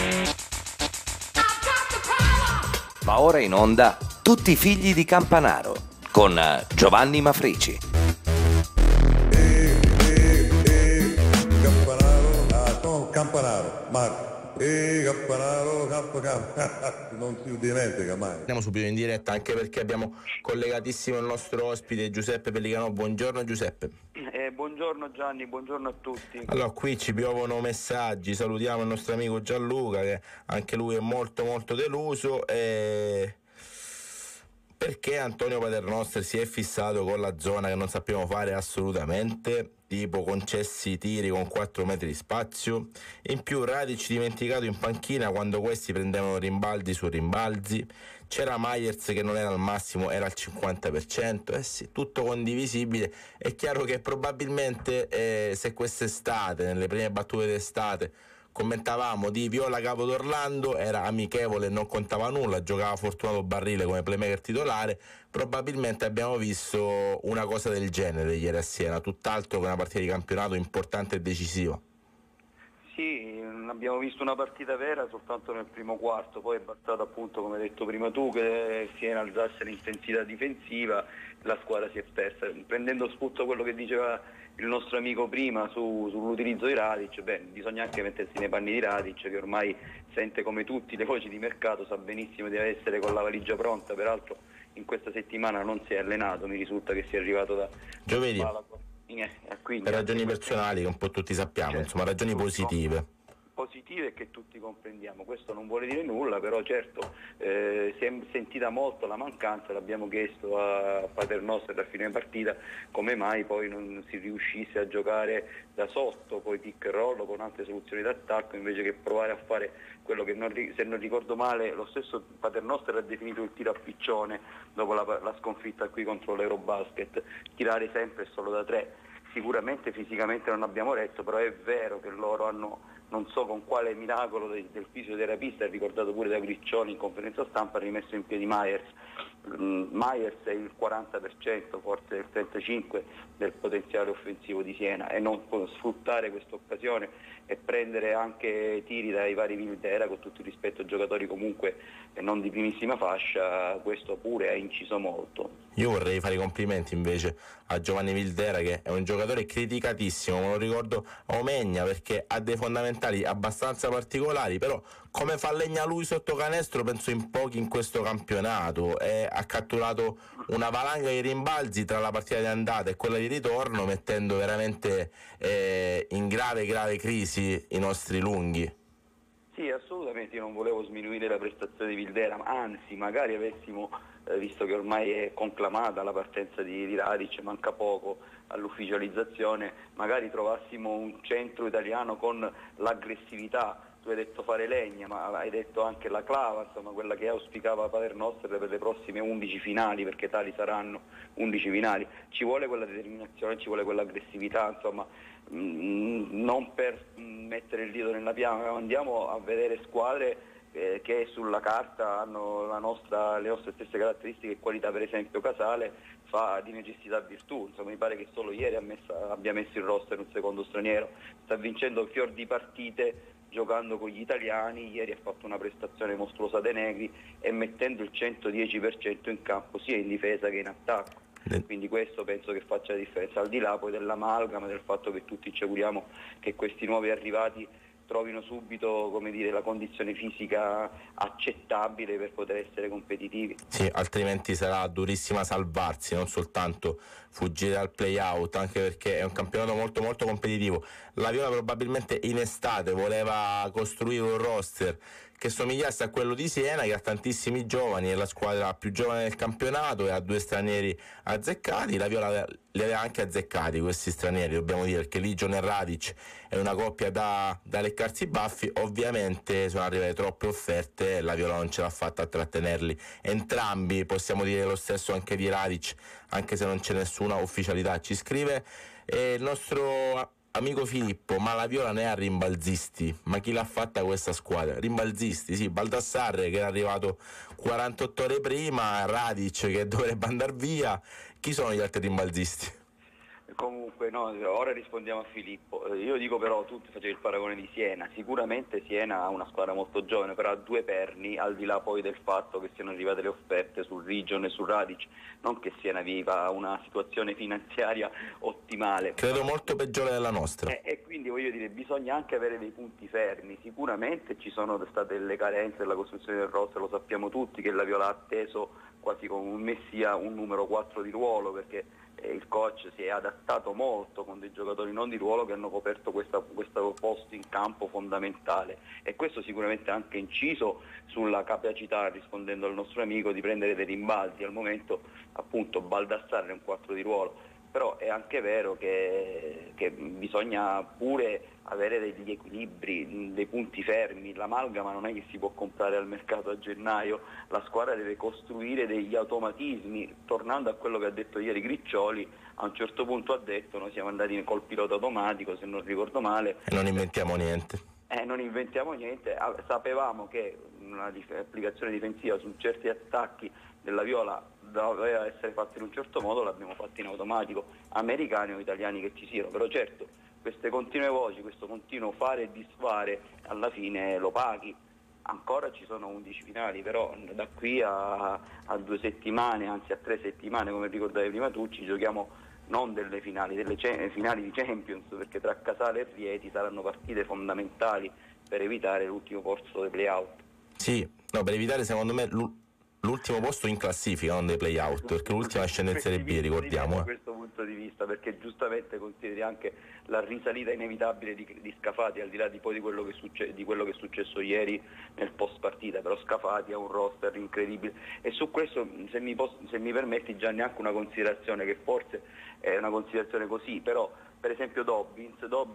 Va ora in onda Tutti i figli di Campanaro con Giovanni Mafrici. Campanaro, Marco. Campanaro, non si dimentica mai. Andiamo subito in diretta anche perché abbiamo collegatissimo il nostro ospite Giuseppe Pellicano. Buongiorno Giuseppe. Buongiorno Gianni, buorno a tutti. Allora, qui ci piovono messaggi, salutiamo il nostro amico Gianluca che anche lui è molto deluso perché Antonio Paternoster si è fissato con la zona che non sappiamo fare assolutamente, tipo concessi tiri con 4 metri di spazio, in più Radic dimenticato in panchina quando questi prendevano rimbalzi su rimbalzi, c'era Myers che non era al massimo, era al 50%, sì, tutto condivisibile. È chiaro che probabilmente se quest'estate, nelle prime battute d'estate, commentavamo di Viola Capo d'Orlando, era amichevole, non contava nulla, giocava Fortunato Barrile come playmaker titolare, probabilmente abbiamo visto una cosa del genere ieri a Siena, tutt'altro che una partita di campionato importante e decisiva. Sì, abbiamo visto una partita vera soltanto nel primo quarto, poi è bastato appunto, come hai detto prima tu, che Siena alzasse l'intensità difensiva, la squadra si è persa. Prendendo spunto quello che diceva il nostro amico prima sull'utilizzo di Radic, bisogna anche mettersi nei panni di Radic, che ormai sente come tutti le voci di mercato, sa benissimo di essere con la valigia pronta, peraltro in questa settimana non si è allenato, mi risulta che sia arrivato da giovedì. Quindi, per ragioni personali che un po' tutti sappiamo, certo, insomma ragioni positive che tutti comprendiamo. Questo non vuole dire nulla, però certo si è sentita molto la mancanza, l'abbiamo chiesto a Paternoster a fine partita come mai poi non si riuscisse a giocare da sotto, poi pick and roll con altre soluzioni d'attacco, invece che provare a fare quello che se non ricordo male lo stesso Paternoster ha definito il tiro a piccione dopo la sconfitta qui contro l'Eurobasket, tirare sempre solo da 3. Sicuramente fisicamente non abbiamo retto, però è vero che loro hanno, non so con quale miracolo del fisioterapista, è ricordato pure da Griccioni in conferenza stampa, ha rimesso in piedi Myers. Myers è il 40%, forse il 35% del potenziale offensivo di Siena, e non sfruttare questa occasione e prendere anche tiri dai vari Vildera, con tutto il rispetto ai giocatori comunque non di primissima fascia, questo pure ha inciso molto. Io vorrei fare i complimenti invece a Giovanni Vildera, che è un giocatore criticatissimo, me lo ricordo a Omegna, perché ha dei fondamentali abbastanza particolari, però come fa legna lui sotto canestro penso in pochi in questo campionato, ha catturato una valanga di rimbalzi tra la partita di andata e quella di ritorno, mettendo veramente in grave crisi i nostri lunghi. Sì, assolutamente, io non volevo sminuire la prestazione di Vildera, ma anzi magari avessimo, visto che ormai è conclamata la partenza di Radic, manca poco all'ufficializzazione, magari trovassimo un centro italiano con l'aggressività. Tu hai detto fare legna, ma hai detto anche la clava, insomma quella che auspicava Paternoster per le prossime 11 finali, perché tali saranno 11 finali. Ci vuole quella determinazione, ci vuole quell'aggressività, insomma, non per mettere il dito nella piaga, andiamo a vedere squadre che sulla carta hanno le nostre stesse caratteristiche e qualità. Per esempio Casale fa di necessità virtù, insomma mi pare che solo ieri abbia messo in roster un secondo straniero, sta vincendo fior di partite giocando con gli italiani. Ieri ha fatto una prestazione mostruosa De Negri e mettendo il 110% in campo sia in difesa che in attacco. Quindi questo penso che faccia la differenza, al di là poi dell'amalgama, del fatto che tutti ci auguriamo che questi nuovi arrivati trovino subito, come dire, la condizione fisica accettabile per poter essere competitivi. Sì, altrimenti sarà durissima salvarsi, non soltanto fuggire dal play-out, anche perché è un campionato molto competitivo. La Viola probabilmente in estate voleva costruire un roster che somigliasse a quello di Siena, che ha tantissimi giovani, è la squadra più giovane del campionato e ha 2 stranieri azzeccati. La Viola li aveva anche azzeccati questi stranieri, dobbiamo dire, perché Legion e Radic è una coppia da leccarsi i baffi. Ovviamente sono arrivate troppe offerte e la Viola non ce l'ha fatta a trattenerli entrambi. Possiamo dire lo stesso anche di Radic, anche se non c'è nessuna ufficialità. Ci scrive il nostro amico Filippo: ma la Viola ne ha rimbalzisti? Ma chi l'ha fatta questa squadra? Rimbalzisti, sì, Baldassarre che era arrivato 48 ore prima, Radic che dovrebbe andare via. Chi sono gli altri rimbalzisti? Comunque, no, ora rispondiamo a Filippo. Io dico però, tu facevi il paragone di Siena, sicuramente Siena ha una squadra molto giovane, però ha due perni, al di là poi del fatto che siano arrivate le offerte sul Region e sul Radic, non che Siena viva una situazione finanziaria ottimale. Credo molto peggiore della nostra. E quindi voglio dire, bisogna anche avere dei punti fermi. Sicuramente ci sono state delle carenze nella costruzione del roster, lo sappiamo tutti che la Viola ha atteso quasi come un messia un numero 4 di ruolo, perché il coach si è adattato molto con dei giocatori non di ruolo che hanno coperto questo posto in campo fondamentale, e questo sicuramente ha anche inciso sulla capacità, rispondendo al nostro amico, di prendere dei rimbalzi. Al momento appunto Baldassarre è un 4 di ruolo, però è anche vero che bisogna pure avere degli equilibri, dei punti fermi. L'amalgama non è che si può comprare al mercato a gennaio, la squadra deve costruire degli automatismi. Tornando a quello che ha detto ieri Griccioli, a un certo punto ha detto: noi siamo andati col pilota automatico, se non ricordo male, E non inventiamo niente. non inventiamo niente. Sapevamo che una applicazione difensiva su certi attacchi della Viola doveva essere fatta in un certo modo, l'abbiamo fatta in automatico, americani o italiani che ci siano. Però certo, queste continue voci, questo continuo fare e disfare, alla fine lo paghi. Ancora ci sono 11 finali, però da qui a 2 settimane, anzi a 3 settimane, come ricordavi prima tu, ci giochiamo non delle finali, delle finali di Champions, perché tra Casale e Rieti saranno partite fondamentali per evitare l'ultimo posto dei play-out. Sì, no, per evitare secondo me l'ultimo posto in classifica, non dei play-out, perché l'ultima scende in Serie B, ricordiamo. Da questo punto di vista, perché giustamente consideri anche la risalita inevitabile di Scafati, al di là di poi di quello che è successo ieri nel post partita. Però Scafati ha un roster incredibile, e su questo, se mi permetti, già neanche una considerazione, che forse è una considerazione così, però per esempio Dobbins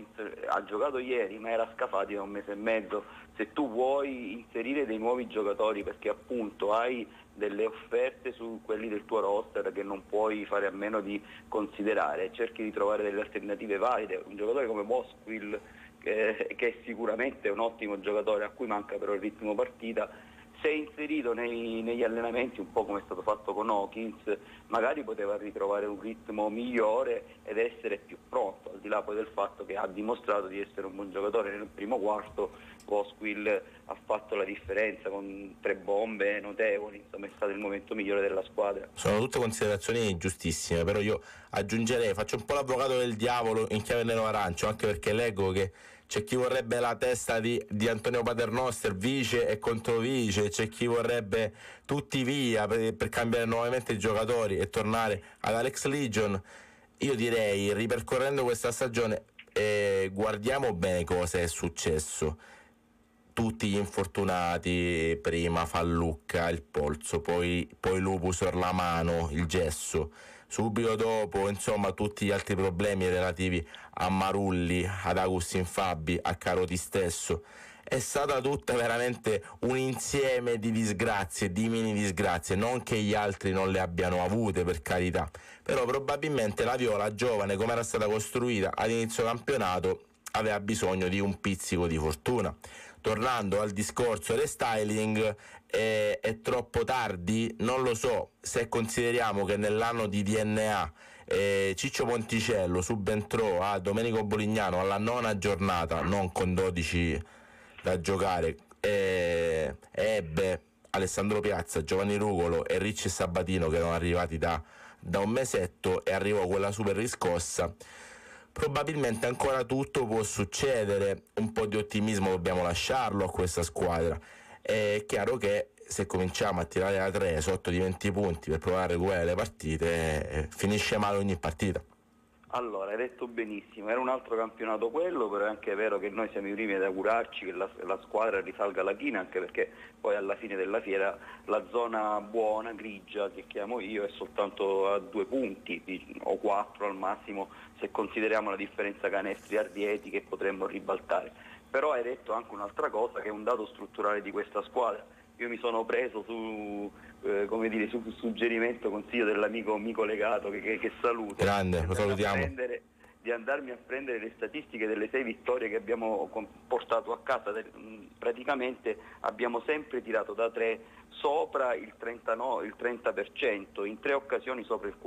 ha giocato ieri, ma era Scafati da un mese e mezzo. Se tu vuoi inserire dei nuovi giocatori, perché appunto hai delle offerte su quelli del tuo roster che non puoi fare a meno di considerare, cerchi di trovare delle alternative valide. Un giocatore come Bosquill, che è sicuramente un ottimo giocatore, a cui manca però il ritmo partita, se inserito negli allenamenti, un po' come è stato fatto con Hawkins, magari poteva ritrovare un ritmo migliore ed essere più pronto, al di là poi del fatto che ha dimostrato di essere un buon giocatore. Nel primo quarto Bosquill ha fatto la differenza con 3 bombe notevoli, insomma è stato il momento migliore della squadra. Sono tutte considerazioni giustissime, però io aggiungerei, faccio un po' l'avvocato del diavolo in chiave nero-arancio, anche perché leggo che c'è chi vorrebbe la testa di Antonio Paternoster, vice e controvice, c'è chi vorrebbe tutti via per cambiare nuovamente i giocatori e tornare ad Alex Legion. Io direi, ripercorrendo questa stagione, guardiamo bene cosa è successo. Tutti gli infortunati, prima Fallucca, il polso, poi Lupus Orlamano, il gesso, subito dopo insomma tutti gli altri problemi relativi a Marulli, ad Agustin Fabi, a Caroti stesso. È stata tutta veramente un insieme di disgrazie, di mini disgrazie, non che gli altri non le abbiano avute, per carità, però probabilmente la Viola, giovane come era stata costruita ad inizio campionato, aveva bisogno di un pizzico di fortuna. Tornando al discorso restyling, è troppo tardi? Non lo so, se consideriamo che nell'anno di DNA Ciccio Ponticello subentrò a Domenico Bolignano alla 9ª giornata, non con 12 da giocare, ebbe Alessandro Piazza, Giovanni Rugolo e Ricci Sabatino che erano arrivati da un mesetto, e arrivò quella super riscossa. Probabilmente ancora tutto può succedere, un po' di ottimismo dobbiamo lasciarlo a questa squadra. È chiaro che se cominciamo a tirare da 3 sotto di 20 punti per provare a recuperare le partite, finisce male ogni partita. Allora, hai detto benissimo, era un altro campionato quello, però è anche vero che noi siamo i primi ad augurarci che la squadra risalga alla china, anche perché poi alla fine della fiera la zona buona, grigia, che chiamo io, è soltanto a 2 punti o 4 al massimo, se consideriamo la differenza canestri a Rieti che potremmo ribaltare. Però hai detto anche un'altra cosa, che è un dato strutturale di questa squadra. Io mi sono preso su suggerimento, consiglio dell'amico Mico Legato, che saluto. Grande, lo salutiamo. di andarmi a prendere le statistiche delle 6 vittorie che abbiamo portato a casa, praticamente abbiamo sempre tirato da 3 sopra il 30%, in 4 occasioni sopra il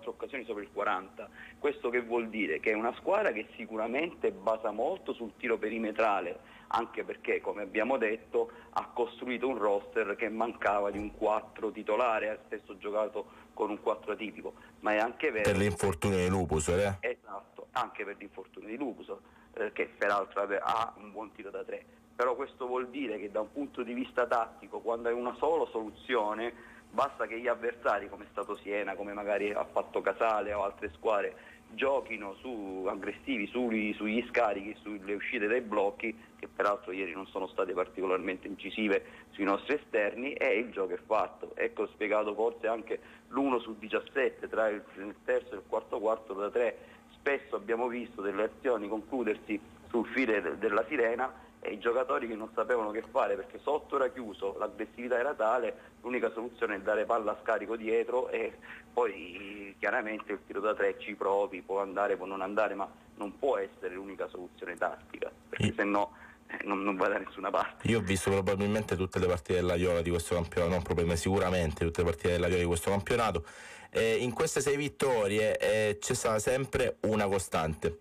40%. Questo che vuol dire? Che è una squadra che sicuramente basa molto sul tiro perimetrale, anche perché, come abbiamo detto, ha costruito un roster che mancava di un 4 titolare, ha spesso giocato con un 4 atipico, ma è anche vero... Per l'infortunio di Lupus, Esatto, anche per l'infortunio di Lupus, che peraltro ha un buon tiro da 3. Però questo vuol dire che da un punto di vista tattico, quando hai una sola soluzione, basta che gli avversari, come è stato Siena, come magari ha fatto Casale o altre squadre, giochino aggressivi sugli scarichi, sulle uscite dai blocchi, che peraltro ieri non sono state particolarmente incisive sui nostri esterni, e il gioco è fatto. Ecco spiegato forse anche l'1 su 17 tra il terzo e il quarto quarto da 3. Spesso abbiamo visto delle azioni concludersi sul file della sirena e i giocatori che non sapevano che fare, perché sotto era chiuso, l'aggressività era tale, l'unica soluzione è dare palla a scarico dietro, e poi chiaramente il tiro da 3 ci provi, può andare, può non andare, ma non può essere l'unica soluzione tattica, perché se no non va da nessuna parte. Io ho visto probabilmente tutte le partite della Viola di questo campionato, non probabilmente, sicuramente tutte le partite della Viola di questo campionato. In queste 6 vittorie c'è stata sempre una costante.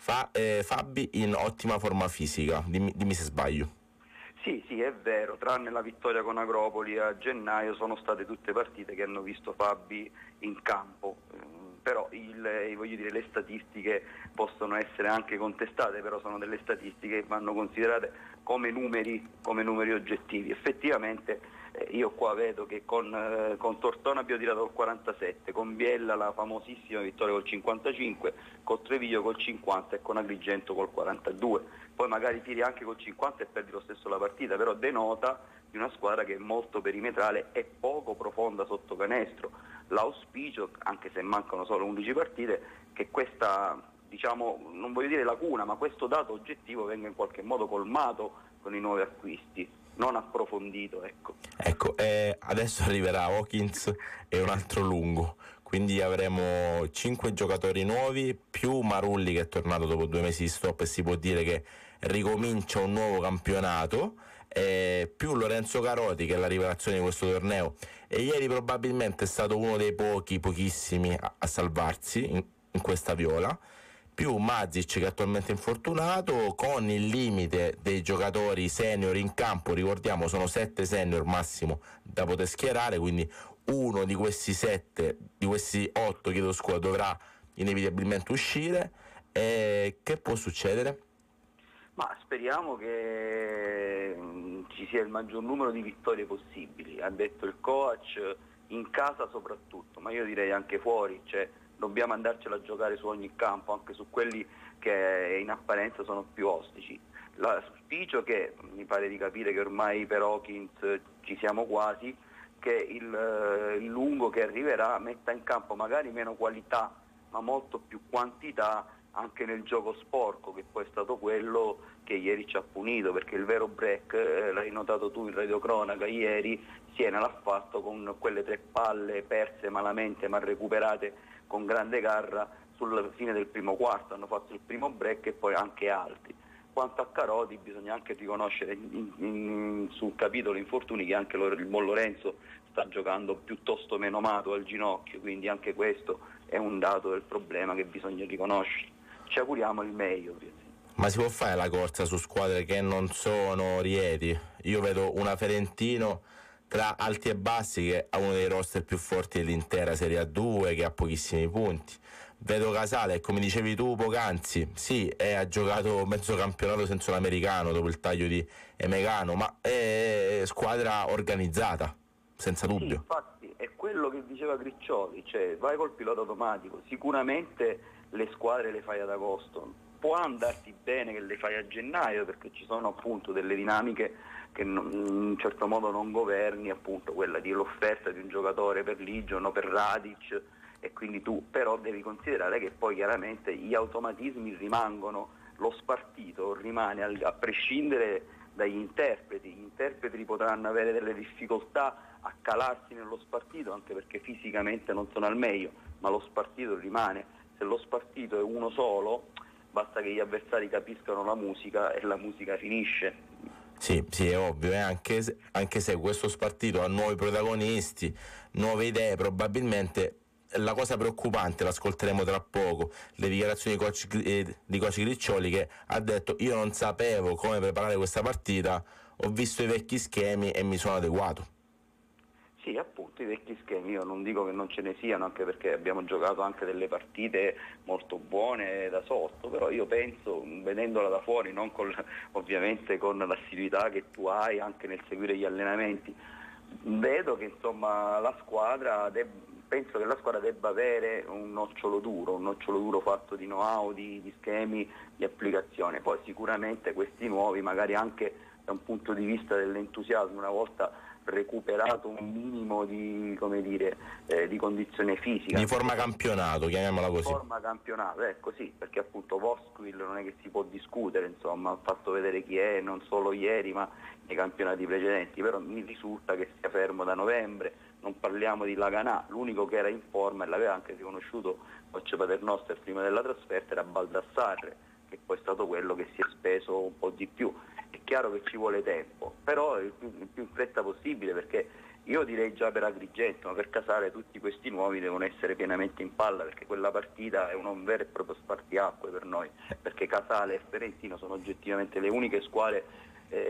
Fabi in ottima forma fisica, dimmi se sbaglio. Sì, è vero, tranne la vittoria con Agropoli a gennaio sono state tutte partite che hanno visto Fabi in campo, però voglio dire, le statistiche possono essere anche contestate, però sono delle statistiche che vanno considerate come numeri oggettivi. Effettivamente io qua vedo che con Tortona abbiamo tirato il 47, con Biella la famosissima vittoria col 55, con Treviglio col 50 e con Agrigento col 42. Poi magari tiri anche col 50 e perdi lo stesso la partita, però denota di una squadra che è molto perimetrale e poco profonda sotto canestro. L'auspicio, anche se mancano solo 11 partite, che questa, diciamo, non voglio dire lacuna, ma questo dato oggettivo venga in qualche modo colmato con i nuovi acquisti, non approfondito, ecco. Adesso arriverà Hawkins e un altro lungo, quindi avremo 5 giocatori nuovi più Marulli che è tornato dopo 2 mesi di stop e si può dire che ricomincia un nuovo campionato, più Lorenzo Caroti che è la rivelazione di questo torneo e ieri probabilmente è stato uno dei pochissimi a salvarsi in questa Viola, più Mazic che è attualmente infortunato, con il limite dei giocatori senior in campo. Ricordiamo sono 7 senior massimo da poter schierare, quindi uno di questi 8 dovrà inevitabilmente uscire. Che può succedere? Ma speriamo che ci sia il maggior numero di vittorie possibili, ha detto il coach, in casa soprattutto, ma io direi anche fuori, cioè dobbiamo andarcela a giocare su ogni campo, anche su quelli che in apparenza sono più ostici. L'auspicio, che mi pare di capire che ormai per Hawkins ci siamo quasi, che il lungo che arriverà metta in campo magari meno qualità ma molto più quantità anche nel gioco sporco, che poi è stato quello che ieri ci ha punito, perché il vero break, l'hai notato tu in radiocronaca ieri, Siena l'ha fatto con quelle 3 palle perse malamente ma recuperate con grande garra sul fine del primo quarto, hanno fatto il primo break e poi anche altri. Quanto a Caroti bisogna anche riconoscere sul capitolo infortuni che anche il Buon Lorenzo sta giocando piuttosto menomato al ginocchio, quindi anche questo è un dato del problema che bisogna riconoscere. Ci auguriamo il meglio, ovviamente. Ma si può fare la corsa su squadre che non sono Rieti? Io vedo una Ferentino tra alti e bassi che ha uno dei roster più forti dell'intera Serie A2, che ha pochissimi punti. Vedo Casale, come dicevi tu poc'anzi, sì, ha giocato mezzo campionato senza un americano dopo il taglio di Emegano, ma è squadra organizzata, senza dubbio. Sì, infatti è quello che diceva Griccioli, cioè vai col pilota automatico, sicuramente le squadre le fai ad agosto, può andarti bene che le fai a gennaio, perché ci sono appunto delle dinamiche che in un certo modo non governi, appunto quella di l'offerta di un giocatore per Legion o per Radic, e quindi tu però devi considerare che poi chiaramente gli automatismi rimangono, lo spartito rimane a prescindere dagli interpreti. Gli interpreti potranno avere delle difficoltà a calarsi nello spartito anche perché fisicamente non sono al meglio, ma lo spartito rimane. se lo spartito è uno solo, basta che gli avversari capiscano la musica e la musica finisce. Sì, è ovvio, anche se questo spartito ha nuovi protagonisti, nuove idee, probabilmente la cosa preoccupante, l'ascolteremo tra poco, le dichiarazioni di coach Griccioli, che ha detto: io non sapevo come preparare questa partita, ho visto i vecchi schemi e mi sono adeguato. Sì, appunto, i vecchi schemi, io non dico che non ce ne siano, anche perché abbiamo giocato anche delle partite molto buone da sotto, però io penso, vedendola da fuori, non ovviamente con l'assiduità che tu hai anche nel seguire gli allenamenti, vedo che insomma penso che la squadra debba avere un nocciolo duro fatto di know-how, di schemi, di applicazione. Poi sicuramente questi nuovi, magari anche da un punto di vista dell'entusiasmo, una volta recuperato un minimo di condizione fisica, di forma campionato, chiamiamola così. Forma campionato, ecco, sì, perché appunto Vosquil non è che si può discutere, insomma, ha fatto vedere chi è non solo ieri ma nei campionati precedenti, però mi risulta che sia fermo da novembre. Non parliamo di Laganà, l'unico che era in forma e l'aveva anche riconosciuto coach Paternoster prima della trasferta era Baldassarre, che poi è stato quello che si è speso un po' di più. È chiaro che ci vuole tempo, però il più in fretta possibile, perché io direi già per Agrigento, ma per Casale tutti questi nuovi devono essere pienamente in palla, perché quella partita è un vero e proprio spartiacque per noi, perché Casale e Ferentino sono oggettivamente le uniche squadre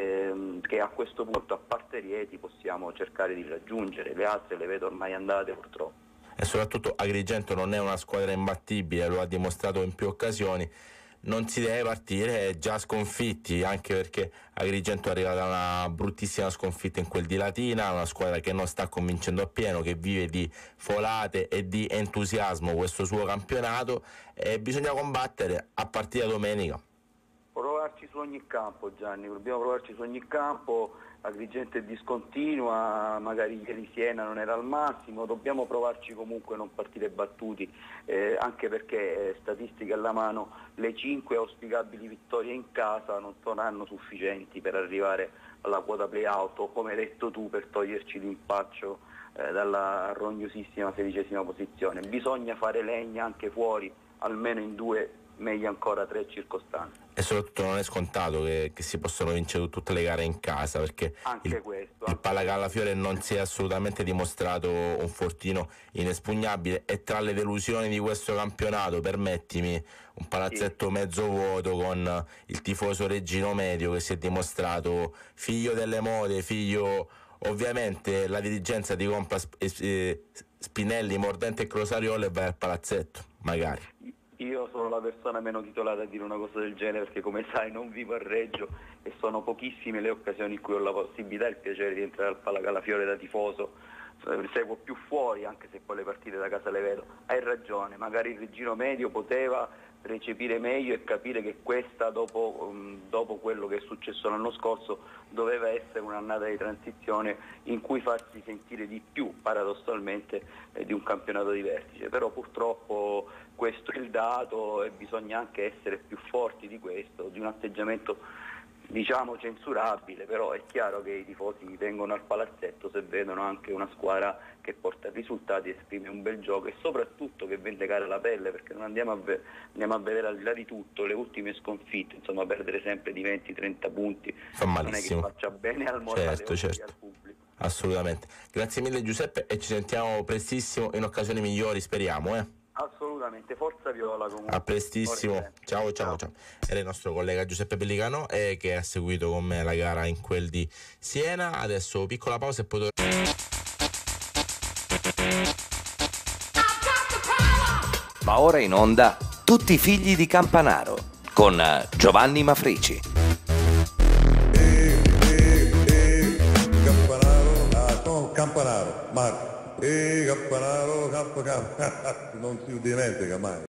che a questo punto, a parte Rieti, possiamo cercare di raggiungere. Le altre le vedo ormai andate, purtroppo. E soprattutto Agrigento non è una squadra imbattibile, lo ha dimostrato in più occasioni. Non si deve partire già sconfitti, anche perché Agrigento arriva da una bruttissima sconfitta in quel di Latina, una squadra che non sta convincendo appieno, che vive di folate e di entusiasmo questo suo campionato, e bisogna combattere a partire da domenica. Provarci su ogni campo, Gianni, dobbiamo provarci su ogni campo. Agrigento è discontinua, magari ieri Siena non era al massimo, dobbiamo provarci comunque, non partire battuti, anche perché statistiche alla mano, le 5 auspicabili vittorie in casa non saranno sufficienti per arrivare alla quota play-out, o come hai detto tu, per toglierci l'impaccio dalla rognosissima 16ª posizione. Bisogna fare legna anche fuori, almeno in 2, meglio ancora 3 circostanze. E soprattutto non è scontato che si possano vincere tutte le gare in casa, perché il Palacallafiore non si è assolutamente dimostrato un fortino inespugnabile, e tra le delusioni di questo campionato, permettimi, un palazzetto mezzo vuoto con il tifoso Reggino Medio, che si è dimostrato figlio delle mode, ovviamente la dirigenza ti compra Spinelli, Mordente e Crosariolo e vai al palazzetto, magari. Io sono la persona meno titolata a dire una cosa del genere, perché come sai non vivo a Reggio e sono pochissime le occasioni in cui ho la possibilità e il piacere di entrare al Palacallafiore da tifoso. Seguo più fuori, anche se poi le partite da casa le vedo. Hai ragione, magari il Reggino Medio poteva recepire meglio e capire che questa, dopo quello che è successo l'anno scorso, doveva essere un'annata di transizione in cui farsi sentire di più, paradossalmente, di un campionato di vertice. Però purtroppo questo è il dato e bisogna anche essere più forti di questo, di un atteggiamento diciamo censurabile, però è chiaro che i tifosi vengono al palazzetto se vedono anche una squadra che porta risultati, esprime un bel gioco e soprattutto che vende cara la pelle, perché non andiamo a vedere, al di là di tutto, le ultime sconfitte, insomma, perdere sempre di 20-30 punti fa malissimo. Non è che faccia bene al morale certo. E al pubblico. Assolutamente. Grazie mille Giuseppe, e ci sentiamo prestissimo in occasioni migliori, speriamo. Assolutamente, forza Viola comunque. A prestissimo, ciao. Era il nostro collega Giuseppe Pellicano, che ha seguito con me la gara in quel di Siena. Adesso piccola pausa e poi Va ora in onda Tutti i figli di Campanaro con Giovanni Mafrici. Campanaro, Marco. Campanaro, non si dimentica mai.